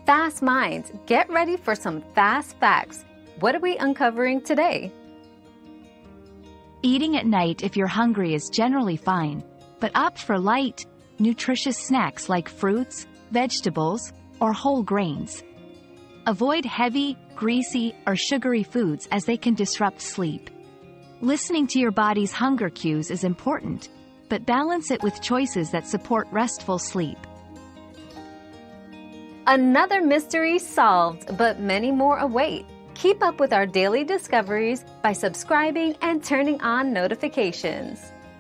Fast minds, get ready for some fast facts. What are we uncovering today? Eating at night if you're hungry is generally fine, but opt for light, nutritious snacks like fruits, vegetables, or whole grains. Avoid heavy, greasy, or sugary foods as they can disrupt sleep. Listening to your body's hunger cues is important, but balance it with choices that support restful sleep. Another mystery solved, but many more await. Keep up with our daily discoveries by subscribing and turning on notifications.